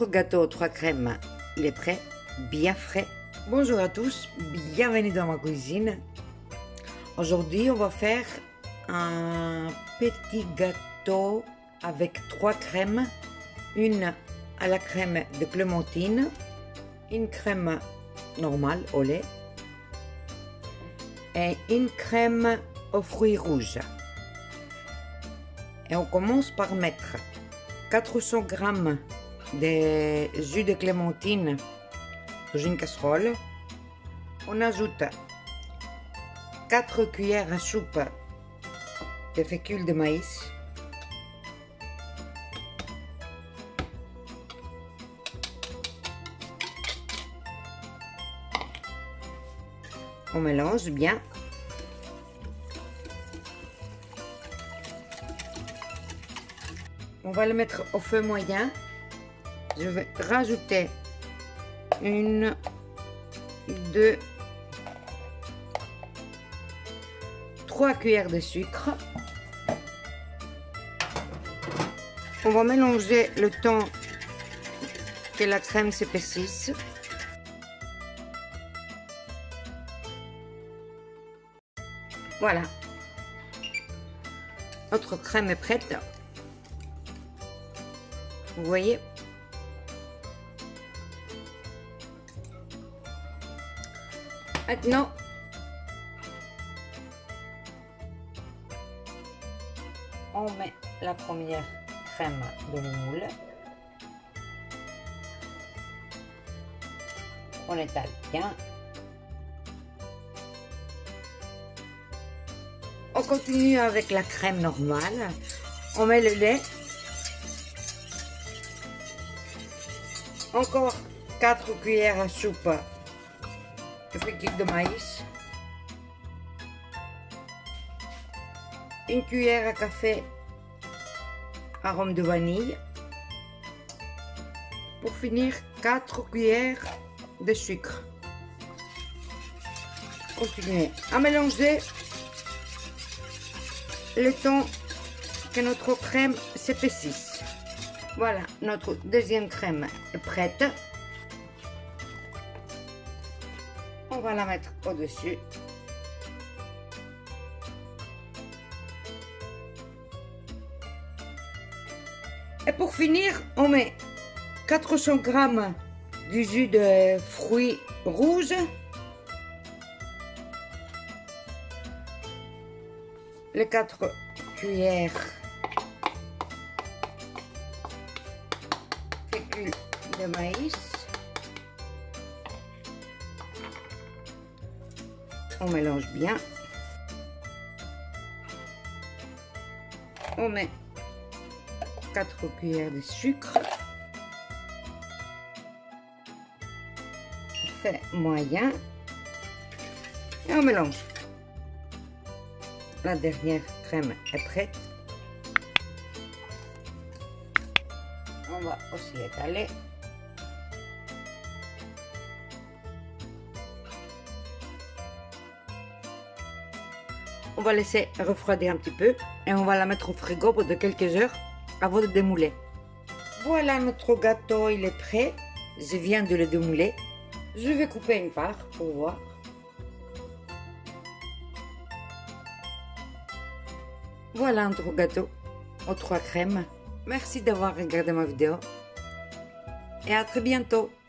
Notre gâteau aux 3 crèmes, il est prêt, bien frais. Bonjour à tous, bienvenue dans ma cuisine. Aujourd'hui, on va faire un petit gâteau avec 3 crèmes. Une à la crème de clémentine, une crème normale au lait et une crème aux fruits rouges. Et on commence par mettre 400 g de jus de clémentine dans une casserole. On ajoute 4 cuillères à soupe de fécule de maïs, on mélange bien. On va le mettre au feu moyen. Je vais rajouter 1, 2, 3 cuillères de sucre. On va mélanger le temps que la crème s'épaississe. Voilà, notre crème est prête. Vous voyez, maintenant on met la première crème dans le moule, on étale bien. On continue avec la crème normale. On met le lait. Encore 4 cuillères à soupe de fécule de maïs. Une cuillère à café arôme de vanille. Pour finir, 4 cuillères de sucre. Continuez à mélanger le temps que notre crème s'épaississe. Voilà, notre deuxième crème est prête. On va la mettre au-dessus. Et pour finir, on met 400 g du jus de fruits rouges. Les 4 cuillères fécule de maïs. On mélange bien. On met 4 cuillères de sucre. On fait moyen. Et on mélange. La dernière crème est prête. On va aussi étaler. On va laisser refroidir un petit peu et on va la mettre au frigo pour de quelques heures avant de démouler. Voilà, notre gâteau, il est prêt. Je viens de le démouler. Je vais couper une part pour voir. Voilà notre gâteau aux 3 crèmes. Merci d'avoir regardé ma vidéo et à très bientôt.